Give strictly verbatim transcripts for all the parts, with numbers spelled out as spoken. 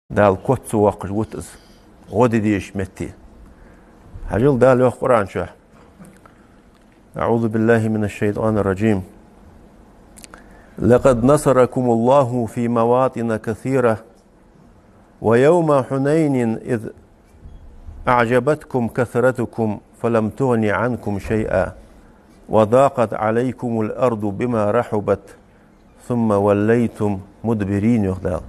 دال كوت وقش وتز غودي ديش متي هجل دال يوخ قرآن شاه. أعوذ بالله من الشيطان الرجيم. لقد نصركم الله في مواطن كثيرة ويوم حنين إذ أعجبتكم كثرتكم فلم تغن عنكم شيئا وضاقت عليكم الأرض بما رحبت ثم وليتم مدبرين. يخدال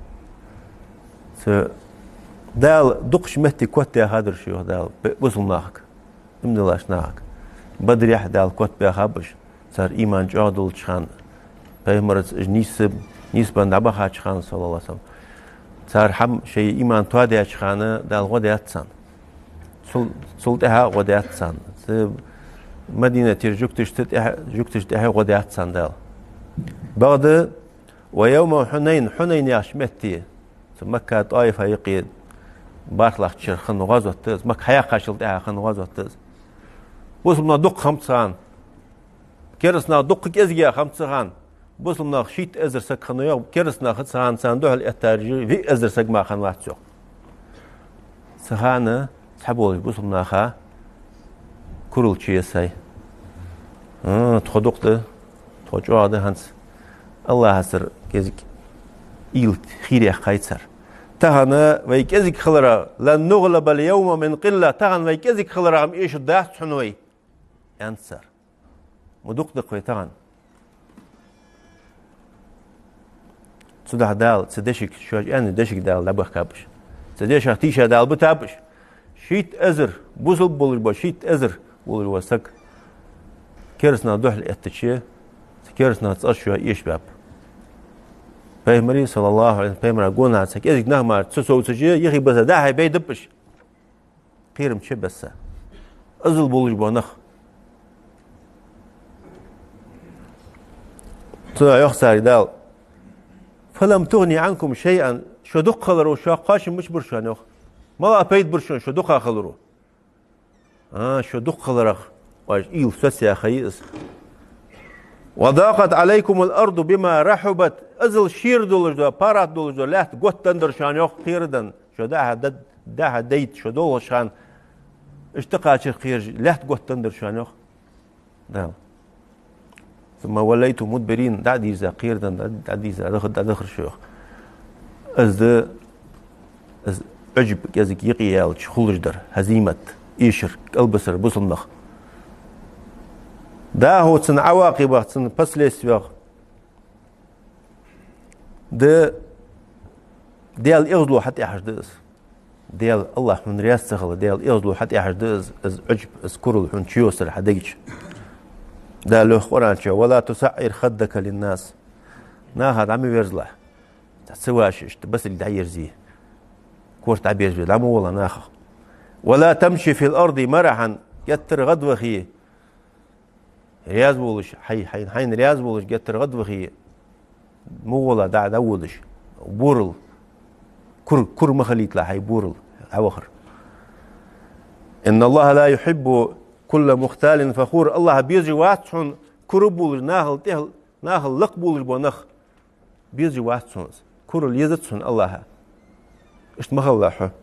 دال دقش مهتي كوتي هادر شو يخدال بوصلناك من دلاشناك بدري أحدال كوت بيخابش صار إيمان جادل شخان بيمرز نيسب نيسبا نبخا شخان صلى الله عليه وسلم صار حم شيء إيمان توادي شخانه دال غديات سان سلطها غديات سان مدينة ترجوكتش تتها جوكتش تها غديات سان دال بعد ويوم حنين حنين ياشمتي مكة طائفة يقيد بارلخ تشر خن غزوة تز مكة حياة قاشل تها خن غزوة تز بوسمنا دق خمسان كرسنا دق كزجيا خمسان بوسمنا شيت أزر سك خنويا كرسنا خمسان ساندوه الاتارجي في أزر سك ما خن واحد شو سخانة سحبوا بوسمنا خا كرول شيء ساي آه تخدقت تخجوا هذا هنس الله هسر كزك إيلت خيري خايتسر تهنا ويكزك خلرا لن نغلب اليوم من قلة تهنا ويكزك خلرا عم إيش الدهت حنوي أنصر مدقدق ويتغن صدح دال سدشك شو أنا دشك دال لبخ كابش سدشك تيشة دال بتابش شيت أزر بوصل بولر با شيت أزر بولر وسك كرسنا دحل اتشيه كرسنا تصشوا إيش باب بيمري صلى الله عليه وسلم بيمر قونا سك إذا نهما تسوي تشيه يخي بس ده هاي بيدبش قيرم شيء بس أزل بولر بانخ طلع يخسر دال فلم تغني عنكم شيئا شو دق خلرو شو قاش مش برشان يخ ما أبيد برشان شو دق خلرو آه شو دق خلرخ واش إيل سوسيا خيس وضاقت عليكم الأرض بما رحبت أزل شير دولج دو بارات دولج دو لات قوت تندر شان يخ خيردن شو داها دد داها ديت شو دول شان اشتقى خير لات قوت تندر شان يخ دال ثم وليتم مدبرين دعدي إذا قيردن دعدي إذا دخل دخل شيوخ أز أز عجب كذا يقيال شخولج در هزيمة إيشر البصر بصلنخ ده هو تن عواقب تن بسليس يخ ده ديال إغزلو حتى يحجدز ديال الله من رياس تخل ديال إغزلو حتى يحجدز أز عجب أز كرل حن شيوسر حديج ده له قرآن شو ولا تسعر خدك للناس ناهد عمي بيرزله تسواش بس اللي دعير زيه كورت عبير زيه لعمو والله ناخ ولا تمشي في الأرض مرحا يتر غدوخي رياض بولش حي حي حين رياض بولش يتر غدوخي مو والله دع دولش بورل كر كر مخليت لا حي بورل أوخر إن الله لا يحب كل مختال فخور الله بيجي واتشون كربول ناهل تهل ناهل لقبول بونخ بيجي واتشون كرل يزتشون الله إيش مخلّحه